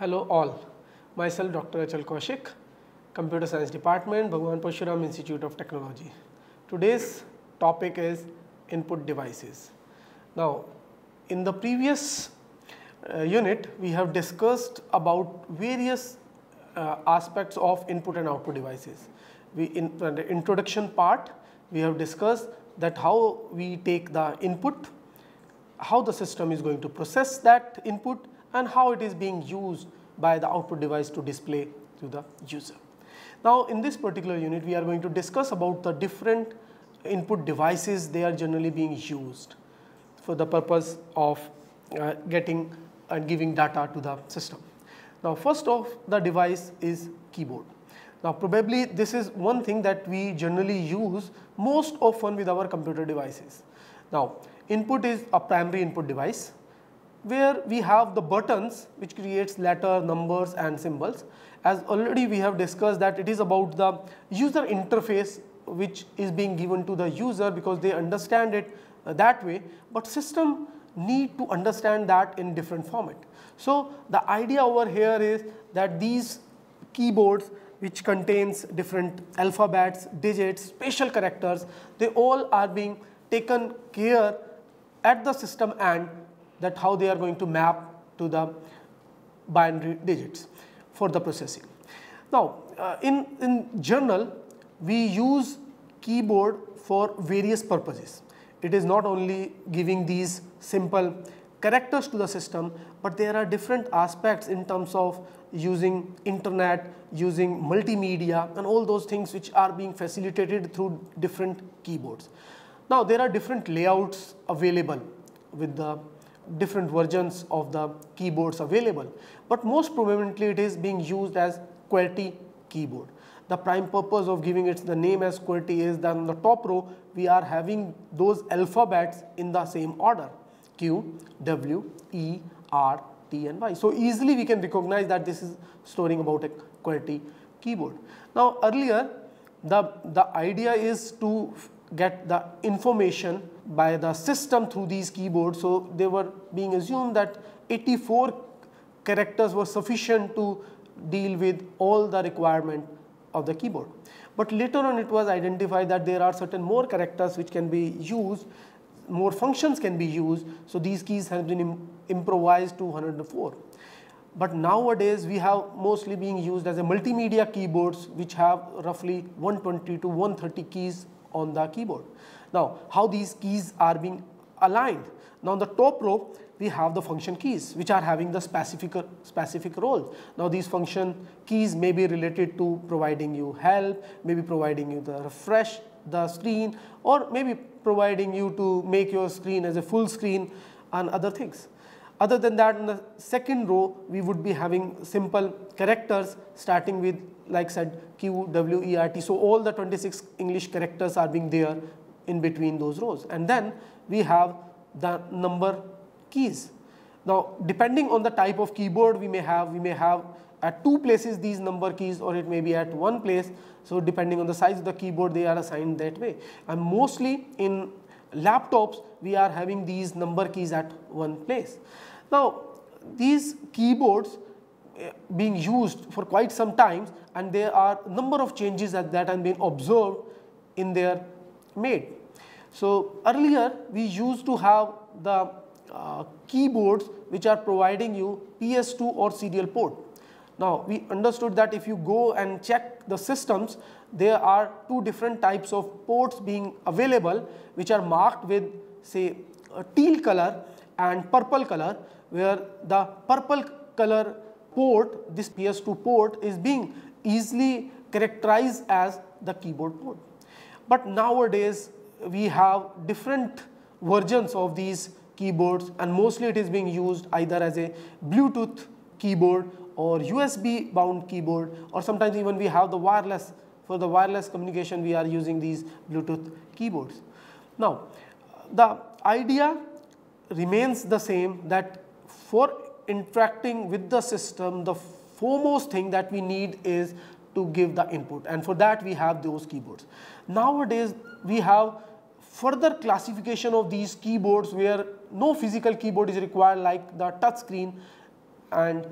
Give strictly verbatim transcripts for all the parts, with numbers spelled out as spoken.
Hello all, myself Doctor H L Kaushik, Computer Science Department, Bhagwan Parshuram Institute of Technology. Today's topic is input devices. Now, in the previous uh, unit, we have discussed about various uh, aspects of input and output devices. We in uh, the introduction part, we have discussed that how we take the input, how the system is going to process that input, and how it is being used by the output device to display to the user. Now, in this particular unit, we are going to discuss about the different input devices they are generally being used for the purpose of uh, getting and giving data to the system. Now, first of the device is keyboard. Now, probably this is one thing that we generally use most often with our computer devices. Now, input is a primary input device, where we have the buttons which creates letter, numbers and symbols. As already we have discussed that it is about the user interface which is being given to the user because they understand it uh, that way, but system need to understand that in different format. So, the idea over here is that these keyboards which contains different alphabets, digits, special characters, they all are being taken care at the system end, that how they are going to map to the binary digits for the processing. Now, uh, in, in general, we use keyboard for various purposes. It is not only giving these simple characters to the system, but there are different aspects in terms of using internet, using multimedia and all those things which are being facilitated through different keyboards. Now, there are different layouts available with the different versions of the keyboards available, but most prominently it is being used as QWERTY keyboard. The prime purpose of giving it the name as QWERTY is that on the top row we are having those alphabets in the same order: Q, W, E, R, T and Y. So, easily we can recognize that this is storing about a QWERTY keyboard. Now, earlier the, the idea is to get the information by the system through these keyboards. So, they were being assumed that eighty-four characters were sufficient to deal with all the requirement of the keyboard. But later on it was identified that there are certain more characters which can be used, more functions can be used. So, these keys have been im improvised to one hundred four. But nowadays we have mostly being used as a multimedia keyboards which have roughly one twenty to one thirty keys on the keyboard. Now, how these keys are being aligned? Now, on the top row we have the function keys which are having the specific specific role. Now, these function keys may be related to providing you help, maybe providing you the refresh the screen, or maybe providing you to make your screen as a full screen and other things. Other than that, in the second row we would be having simple characters starting with, like said, Q, W, E, R, T. So, all the twenty-six English characters are being there in between those rows, and then we have the number keys. Now, depending on the type of keyboard we may have, we may have at two places these number keys, or it may be at one place. So, depending on the size of the keyboard, they are assigned that way, and mostly in laptops we are having these number keys at one place. Now, these keyboards being used for quite some time, and there are number of changes that, that have been observed in their made. So, earlier we used to have the uh, keyboards which are providing you P S two or serial port. Now, we understood that if you go and check the systems, there are two different types of ports being available which are marked with, say, a teal color and purple color, where the purple color port, this P S two port, is being easily characterized as the keyboard port. But nowadays we have different versions of these keyboards, and mostly it is being used either as a Bluetooth keyboard or U S B bound keyboard, or sometimes even we have the wireless. For the wireless communication we are using these Bluetooth keyboards. Now, the idea remains the same, that for interacting with the system, the foremost thing that we need is to give the input, and for that we have those keyboards. Nowadays we have further classification of these keyboards where no physical keyboard is required, like the touch screen, and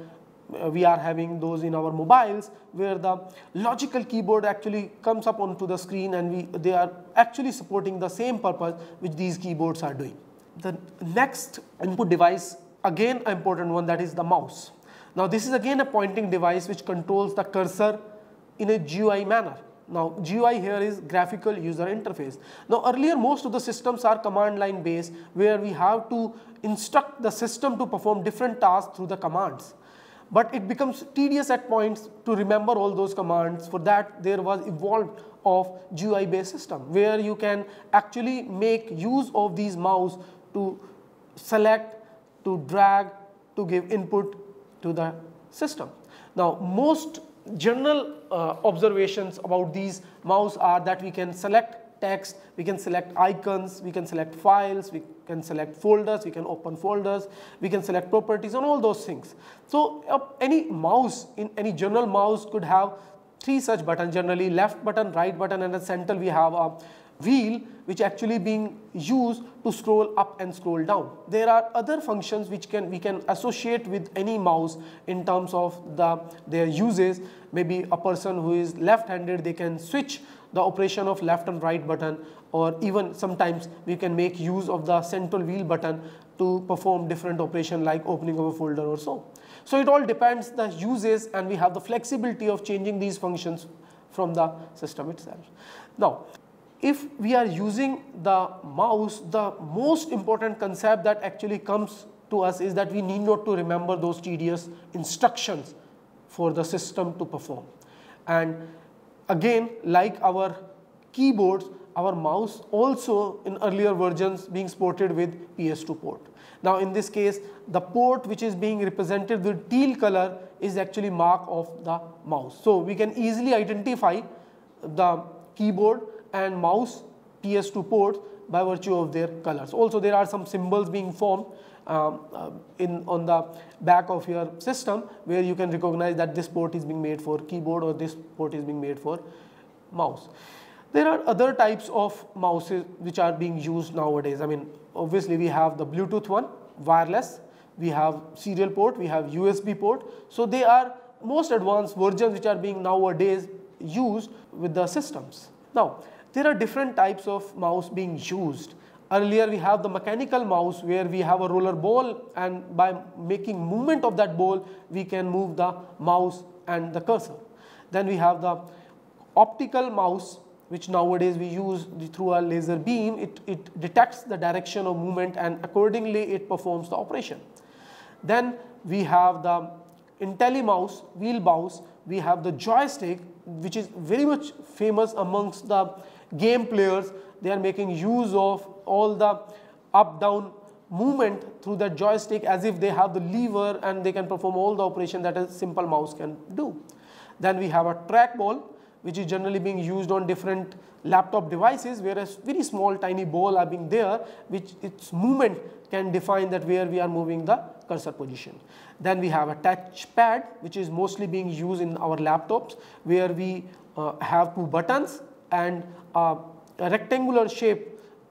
we are having those in our mobiles, where the logical keyboard actually comes up onto the screen, and we, they are actually supporting the same purpose which these keyboards are doing. The next input device, again an important one, that is the mouse. Now this is again a pointing device which controls the cursor in a G U I manner. Now G U I here is graphical user interface. Now earlier most of the systems are command line based, where we have to instruct the system to perform different tasks through the commands. But it becomes tedious at points to remember all those commands. For that there was evolved of G U I based system, where you can actually make use of these mouse to select, to drag, to give input to the system. Now most general uh, observations about these mouse are that we can select text, we can select icons, we can select files, we can select folders, we can open folders, we can select properties and all those things. So uh, any mouse, in any general mouse could have three such buttons, generally left button, right button, and at the center we have a wheel which actually being used to scroll up and scroll down. There are other functions which can we can associate with any mouse in terms of the their uses. Maybe a person who is left-handed, they can switch the operation of left and right button, or even sometimes we can make use of the central wheel button to perform different operation like opening of a folder or so. So it all depends the uses, and we have the flexibility of changing these functions from the system itself. Now if we are using the mouse, the most important concept that actually comes to us is that we need not to remember those tedious instructions for the system to perform. And again, like our keyboards, our mouse also in earlier versions being supported with P S two port. Now in this case, the port which is being represented with teal color is actually mark of the mouse. So we can easily identify the keyboard and mouse P S two ports by virtue of their colors. Also there are some symbols being formed um, uh, in on the back of your system, where you can recognize that this port is being made for keyboard or this port is being made for mouse. There are other types of mouses which are being used nowadays. I mean, obviously we have the Bluetooth one, wireless, we have serial port, we have U S B port. So they are most advanced versions which are being nowadays used with the systems. Now there are different types of mouse being used. Earlier we have the mechanical mouse, where we have a roller ball, and by making movement of that ball we can move the mouse and the cursor. Then we have the optical mouse, which nowadays we use through a laser beam. It, it detects the direction of movement and accordingly it performs the operation. Then we have the IntelliMouse, wheel mouse. We have the joystick, which is very much famous amongst the game players. They are making use of all the up down movement through the joystick as if they have the lever, and they can perform all the operation that a simple mouse can do. Then we have a trackball, which is generally being used on different laptop devices, where a very small tiny ball are being there, which its movement can define that where we are moving the cursor position. Then we have a touchpad, which is mostly being used in our laptops, where we uh, have two buttons and uh, a rectangular shape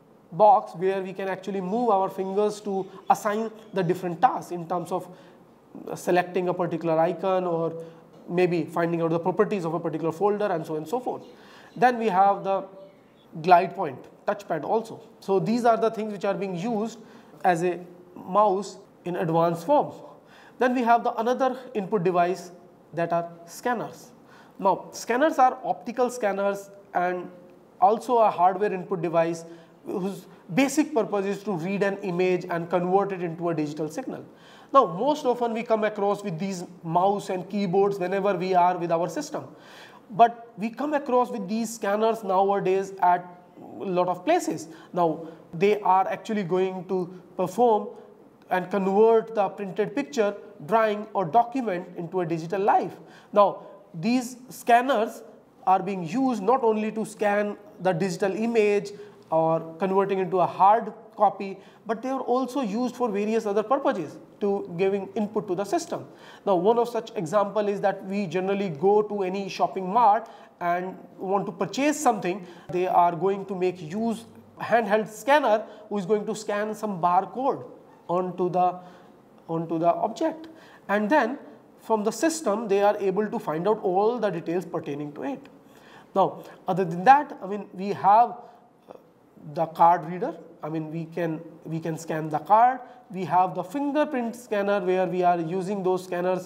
box where we can actually move our fingers to assign the different tasks in terms of selecting a particular icon, or maybe finding out the properties of a particular folder, and so on and so forth. Then we have the glide point touchpad also. So these are the things which are being used as a mouse in advanced form. Then we have the another input device, that are scanners. Now scanners are optical scanners and also a hardware input device whose basic purpose is to read an image and convert it into a digital signal. Now most often we come across with these mouse and keyboards whenever we are with our system, but we come across with these scanners nowadays at a lot of places. Now they are actually going to perform and convert the printed picture, drawing or document into a digital life. Now these scanners are being used not only to scan the digital image or converting into a hard copy, but they are also used for various other purposes to giving input to the system. Now one of such example is that we generally go to any shopping mart and want to purchase something. They are going to make use handheld scanner who is going to scan some barcode onto the onto the object, and then from the system, they are able to find out all the details pertaining to it. Now, other than that, I mean, we have the card reader. I mean, we can we can scan the card. We have the fingerprint scanner, where we are using those scanners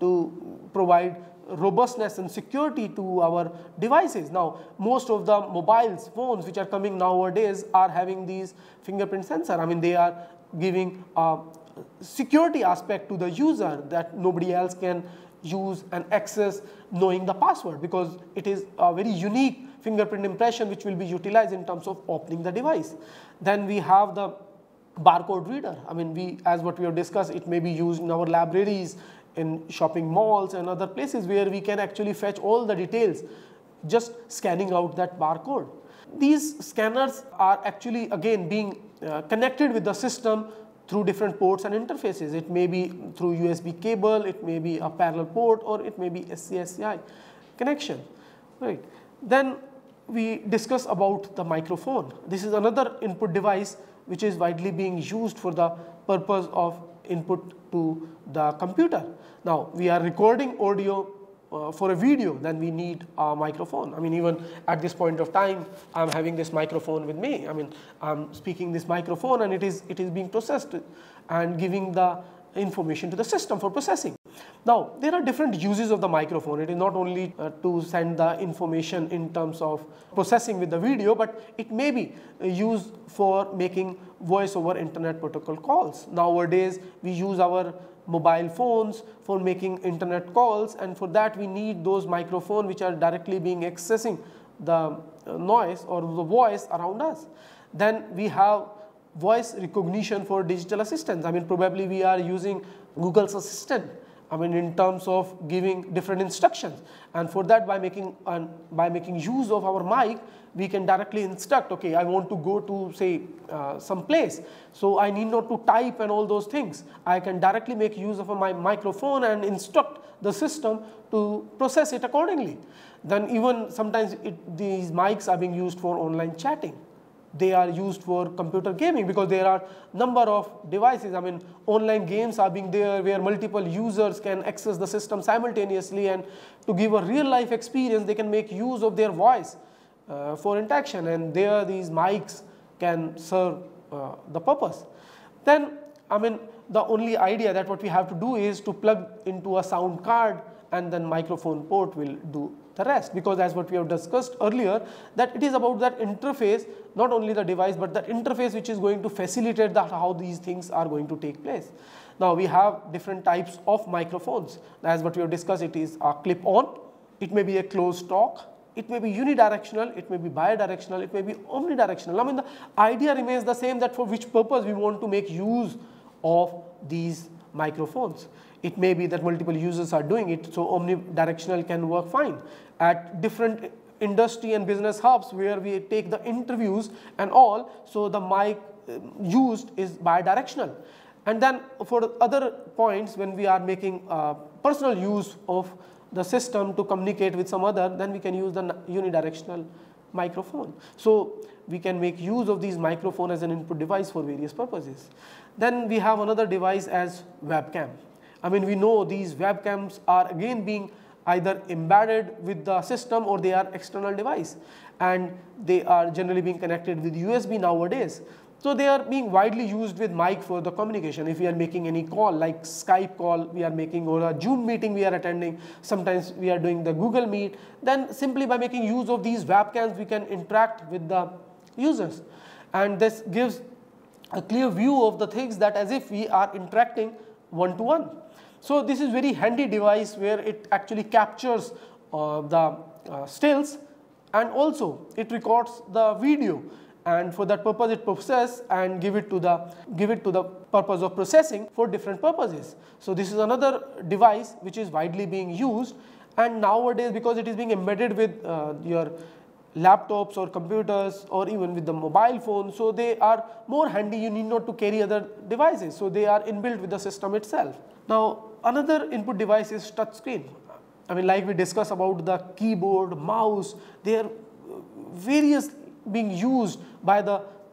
to provide robustness and security to our devices. Now, most of the mobiles, phones which are coming nowadays are having these fingerprint sensor. I mean, they are giving a security aspect to the user that nobody else can use and access knowing the password, because it is a very unique fingerprint impression which will be utilized in terms of opening the device. Then we have the barcode reader. I mean, we, as what we have discussed, it may be used in our libraries, in shopping malls and other places where we can actually fetch all the details just scanning out that barcode. These scanners are actually again being uh, connected with the system through different ports and interfaces. It may be through U S B cable, it may be a parallel port, or it may be S C S C I connection, right. Then we discuss about the microphone. This is another input device which is widely being used for the purpose of input to the computer. Now, we are recording audio uh, for a video, then we need a microphone. I mean, even at this point of time, I am having this microphone with me. I mean, I am speaking this microphone, and it is it is being processed and giving the information to the system for processing. Now, there are different uses of the microphone. It is not only uh, to send the information in terms of processing with the video, but it may be uh, used for making voice over internet protocol calls. Nowadays, we use our mobile phones for making internet calls, and for that we need those microphones which are directly being accessing the uh, noise or the voice around us. Then we have voice recognition for digital assistants. I mean, probably we are using Google's Assistant, I mean, in terms of giving different instructions, and for that, by making uh, by making use of our mic, we can directly instruct, okay, I want to go to, say, uh, some place, so I need not to type and all those things. I can directly make use of my microphone and instruct the system to process it accordingly. Then even sometimes it, these mics are being used for online chatting. They are used for computer gaming, because there are number of devices. I mean, online games are being there where multiple users can access the system simultaneously, and to give a real life experience, they can make use of their voice uh, for interaction, and there these mics can serve uh, the purpose. Then, I mean, the only idea that what we have to do is to plug into a sound card, and then microphone port will do the rest, because as what we have discussed earlier, that it is about that interface, not only the device, but that interface which is going to facilitate that how these things are going to take place. Now, we have different types of microphones. As what we have discussed, it is a clip-on, it may be a closed talk, it may be unidirectional, it may be bidirectional, it may be omnidirectional. I mean, the idea remains the same, that for which purpose we want to make use of these microphones. It may be that multiple users are doing it, so omnidirectional can work fine. At different industry and business hubs where we take the interviews and all, so the mic used is bidirectional. And then for other points, when we are making uh, personal use of the system to communicate with some other, then we can use the unidirectional microphone. So we can make use of these microphone as an input device for various purposes. Then we have another device as webcam. I mean, we know these webcams are again being either embedded with the system or they are external device, and they are generally being connected with U S B nowadays. So they are being widely used with mic for the communication. If we are making any call like Skype call we are making, or a Zoom meeting we are attending, sometimes we are doing the Google Meet, then simply by making use of these webcams we can interact with the users, and this gives a clear view of the things that as if we are interacting one to one. So this is very handy device where it actually captures uh, the uh, stills, and also it records the video, and for that purpose it processes and give it to the give it to the purpose of processing for different purposes. So this is another device which is widely being used, and nowadays because it is being embedded with uh, your laptops or computers or even with the mobile phone, so they are more handy. You need not to carry other devices, so they are inbuilt with the system itself. Now, another input device is touch screen. I mean, like we discussed about the keyboard, mouse, they are various being used by the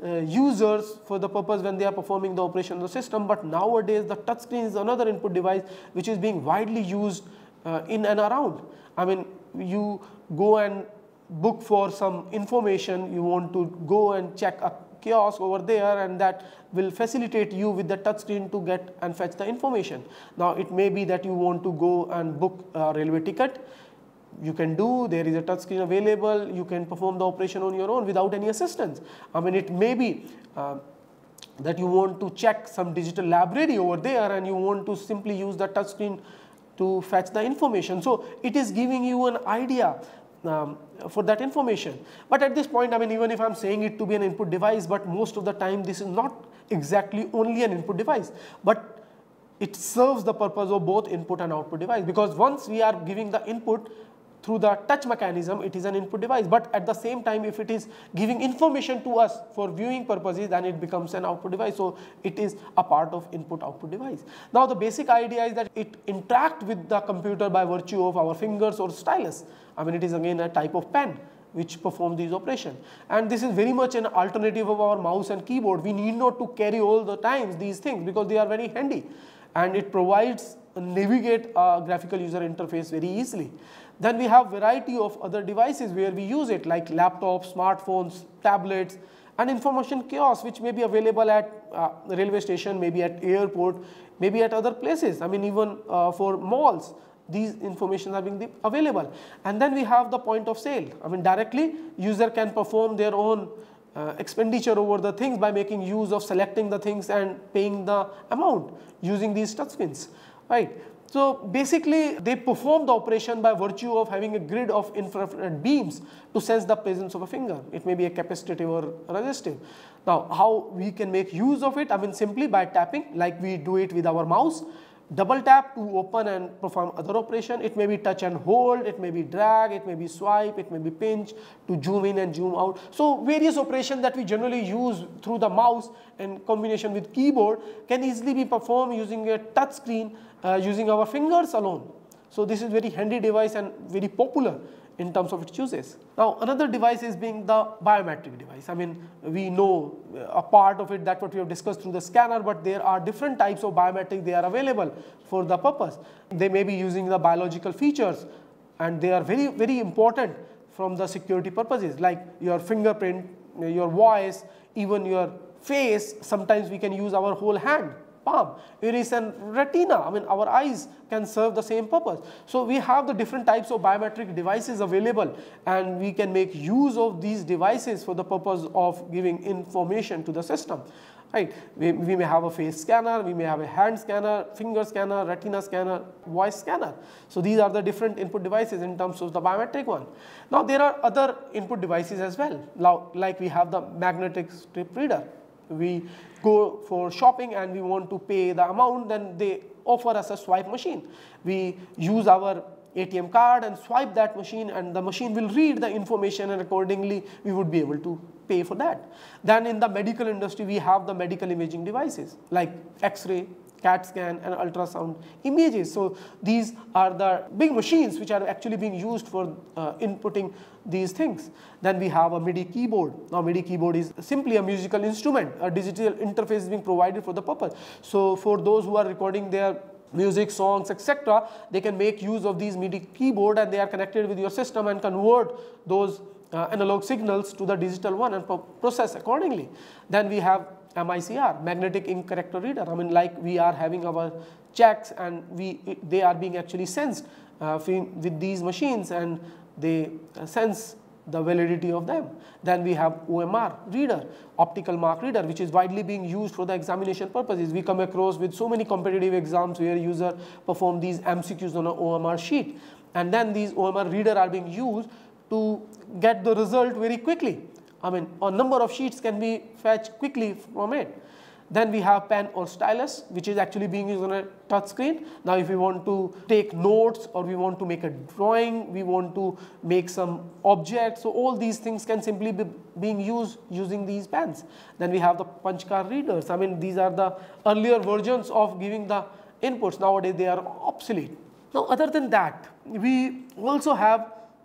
uh, users for the purpose when they are performing the operation of the system, but nowadays the touch screen is another input device which is being widely used uh, in and around. I mean, you go and book for some information, you want to go and check a kiosk over there, and that will facilitate you with the touch screen to get and fetch the information. Now it may be that you want to go and book a railway ticket. You can do, there is a touch screen available, you can perform the operation on your own without any assistance. I mean, it may be uh, that you want to check some digital library over there and you want to simply use the touch screen to fetch the information. So it is giving you an idea um, for that information. But at this point, I mean, even if I am saying it to be an input device, but most of the time this is not exactly only an input device, but it serves the purpose of both input and output device, because once we are giving the input through the touch mechanism, it is an input device, but at the same time if it is giving information to us for viewing purposes, then it becomes an output device. So it is a part of input output device. Now the basic idea is that it interacts with the computer by virtue of our fingers or stylus. I mean, it is again a type of pen which perform these operations, and this is very much an alternative of our mouse and keyboard. We need not to carry all the times these things because they are very handy, and it provides navigate a graphical user interface very easily. Then we have variety of other devices where we use it, like laptops, smartphones, tablets, and information kiosks which may be available at uh, railway station, maybe at airport, maybe at other places. I mean, even uh, for malls, these information are being available. And then we have the point of sale. I mean, directly user can perform their own uh, expenditure over the things by making use of selecting the things and paying the amount using these touchscreens, right? So basically they perform the operation by virtue of having a grid of infrared beams to sense the presence of a finger. It may be a capacitive or resistive. Now how we can make use of it? I mean, simply by tapping, like we do it with our mouse. Double tap to open and perform other operation. It may be touch and hold, it may be drag, it may be swipe, it may be pinch to zoom in and zoom out. So various operations that we generally use through the mouse in combination with keyboard can easily be performed using a touch screen uh, using our fingers alone. So this is very handy device and very popular in terms of its uses. Now another device is being the biometric device. I mean, we know a part of it that what we have discussed through the scanner, but there are different types of biometric they are available for the purpose. They may be using the biological features, and they are very very important from the security purposes, like your fingerprint, your voice, even your face. Sometimes we can use our whole hand, palm, iris and retina. I mean, our eyes can serve the same purpose. So we have the different types of biometric devices available, and we can make use of these devices for the purpose of giving information to the system, right? We, we may have a face scanner, we may have a hand scanner, finger scanner, retina scanner, voice scanner. So these are the different input devices in terms of the biometric one. Now there are other input devices as well, now, like we have the magnetic strip reader. We go for shopping and we want to pay the amount, then they offer us a swipe machine. We use our A T M card and swipe that machine, and the machine will read the information, and accordingly we would be able to pay for that. Then in the medical industry we have the medical imaging devices like X-ray, CAT scan and ultrasound images. So these are the big machines which are actually being used for uh, inputting these things. Then we have a MIDI keyboard. Now MIDI keyboard is simply a musical instrument. A digital interface is being provided for the purpose. So for those who are recording their music, songs, et cetera, they can make use of these MIDI keyboard, and they are connected with your system and convert those uh, analog signals to the digital one and pro process accordingly. Then we have M I C R, magnetic ink character reader. I mean, like we are having our checks, and we it, they are being actually sensed uh, with these machines, and they uh, sense the validity of them. Then we have O M R reader, optical mark reader, which is widely being used for the examination purposes. We come across with so many competitive exams where user perform these M C Qs on an O M R sheet, and then these O M R reader are being used to get the result very quickly. I mean, a number of sheets can be fetched quickly from it. Then we have pen or stylus, which is actually being used on a touch screen. Now if we want to take notes, or we want to make a drawing, we want to make some objects, so all these things can simply be being used using these pens. Then we have the punch card readers. I mean, these are the earlier versions of giving the inputs. Nowadays they are obsolete. Now other than that, we also have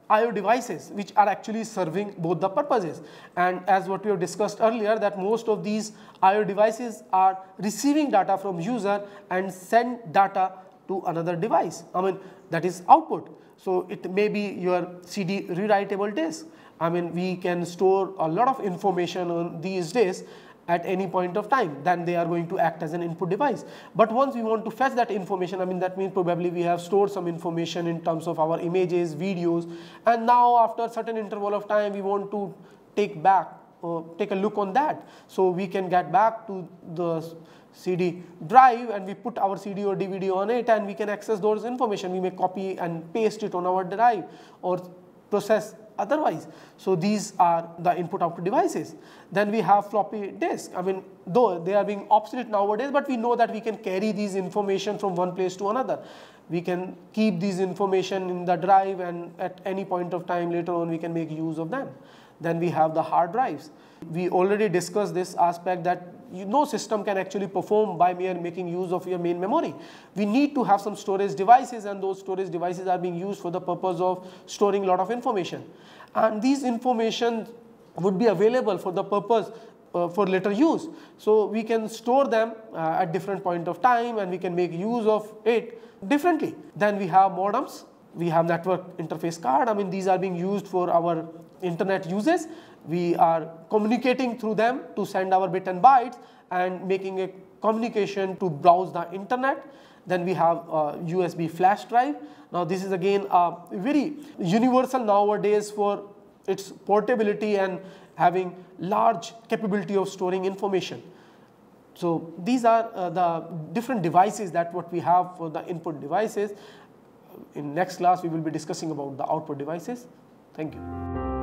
I O devices which are actually serving both the purposes. And as what we have discussed earlier, that most of these I O devices are receiving data from user and send data to another device. I mean, that is output. So it may be your C D rewritable disk. I mean, we can store a lot of information on these days at any point of time, then they are going to act as an input device. But once we want to fetch that information, I mean, that means probably we have stored some information in terms of our images, videos, and now after a certain interval of time we want to take back or take a look on that. So we can get back to the C D drive and we put our C D or D V D on it and we can access those information. We may copy and paste it on our drive or process otherwise. So these are the input output devices. Then we have floppy disk. I mean, though they are being obsolete nowadays, but we know that we can carry these information from one place to another. We can keep these information in the drive and at any point of time later on we can make use of them. Then we have the hard drives. We already discussed this aspect that you, no system can actually perform by mere making use of your main memory. We need to have some storage devices, and those storage devices are being used for the purpose of storing a lot of information. And these information would be available for the purpose uh, for later use. So we can store them uh, at different point of time and we can make use of it differently. Then we have modems. We have network interface card. I mean, these are being used for our internet uses. We are communicating through them to send our bit and bytes and making a communication to browse the internet. Then we have a U S B flash drive. Now this is again uh, very universal nowadays for its portability and having large capability of storing information. So these are uh, the different devices that what we have for the input devices. In next class we will be discussing about the output devices. Thank you.